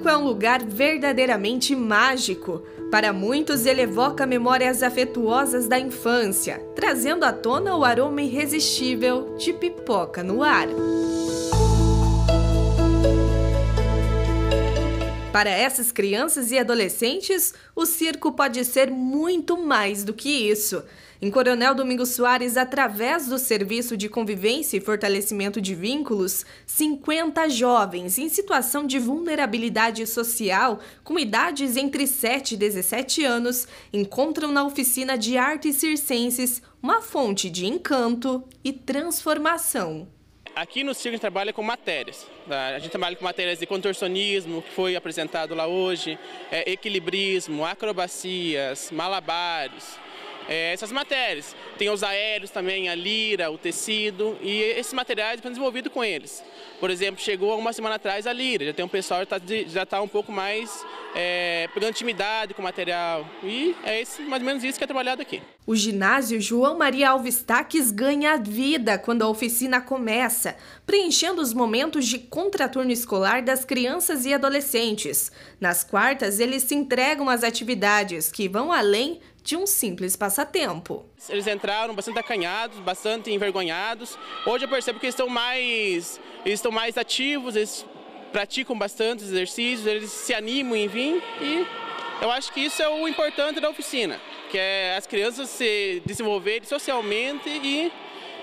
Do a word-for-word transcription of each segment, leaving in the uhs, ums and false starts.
circo é um lugar verdadeiramente mágico. Para muitos, ele evoca memórias afetuosas da infância, trazendo à tona o aroma irresistível de pipoca no ar. Para essas crianças e adolescentes, o circo pode ser muito mais do que isso. Em Coronel Domingos Soares, através do Serviço de Convivência e Fortalecimento de Vínculos, cinquenta jovens em situação de vulnerabilidade social, com idades entre sete e dezessete anos, encontram na oficina de artes circenses uma fonte de encanto e transformação. Aqui no circo a gente trabalha com matérias. A gente trabalha com matérias de contorcionismo, que foi apresentado lá hoje, é, equilibrismo, acrobacias, malabares. É, essas matérias. Tem os aéreos também, a lira, o tecido, e esses materiais foram desenvolvidos com eles. Por exemplo, chegou uma semana atrás a lira, já tem um pessoal que já está um pouco mais é, pegando intimidade com o material. E é esse, mais ou menos isso que é trabalhado aqui. O ginásio João Maria Alves Taques ganha vida quando a oficina começa, preenchendo os momentos de contraturno escolar das crianças e adolescentes. Nas quartas, eles se entregam às atividades que vão além de um simples passatempo. Eles entraram bastante acanhados, bastante envergonhados. Hoje eu percebo que eles estão mais, eles estão mais ativos, eles praticam bastante exercícios, eles se animam em vir e eu acho que isso é o importante da oficina, que é as crianças se desenvolverem socialmente e,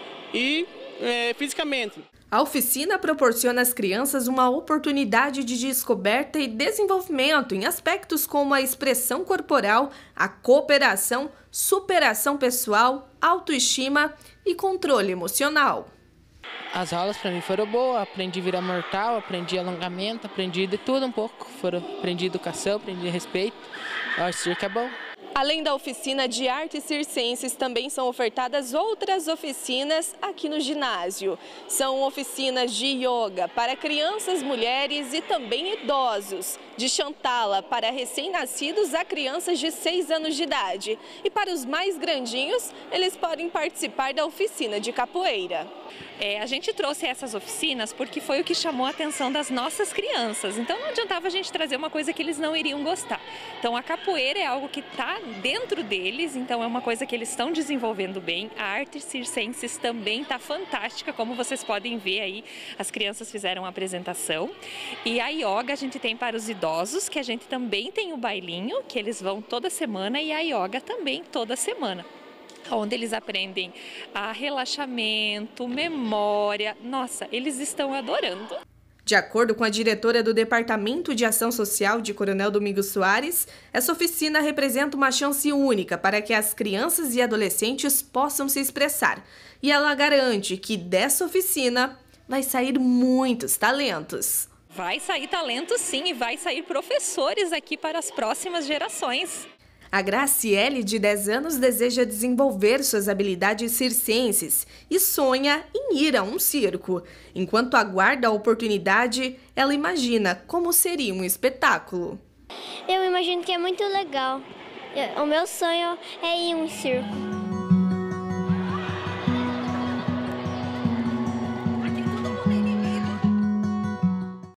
e é, fisicamente. A oficina proporciona às crianças uma oportunidade de descoberta e desenvolvimento em aspectos como a expressão corporal, a cooperação, superação pessoal, autoestima e controle emocional. As aulas para mim foram boas, aprendi a virar mortal, aprendi alongamento, aprendi de tudo um pouco. Foram, aprendi educação, aprendi respeito. O circo é bom. Além da oficina de artes circenses, também são ofertadas outras oficinas aqui no ginásio. São oficinas de yoga para crianças, mulheres e também idosos, de Chantala para recém-nascidos a crianças de seis anos de idade. E para os mais grandinhos, eles podem participar da oficina de capoeira. É, a gente trouxe essas oficinas porque foi o que chamou a atenção das nossas crianças. Então não adiantava a gente trazer uma coisa que eles não iriam gostar. Então a capoeira é algo que está dentro deles, então é uma coisa que eles estão desenvolvendo bem. A arte circenses também está fantástica, como vocês podem ver aí, as crianças fizeram a apresentação. E a yoga a gente tem para os idosos, que a gente também tem o bailinho, que eles vão toda semana, e a yoga também toda semana, onde eles aprendem a relaxamento, memória. Nossa, eles estão adorando. De acordo com a diretora do Departamento de Ação Social de Coronel Domingos Soares, essa oficina representa uma chance única para que as crianças e adolescentes possam se expressar. E ela garante que dessa oficina vai sair muitos talentos. Vai sair talentos sim, e vai sair professores aqui para as próximas gerações. A Graciele, de dez anos, deseja desenvolver suas habilidades circenses e sonha em ir a um circo. Enquanto aguarda a oportunidade, ela imagina como seria um espetáculo. Eu imagino que é muito legal. O meu sonho é ir a um circo.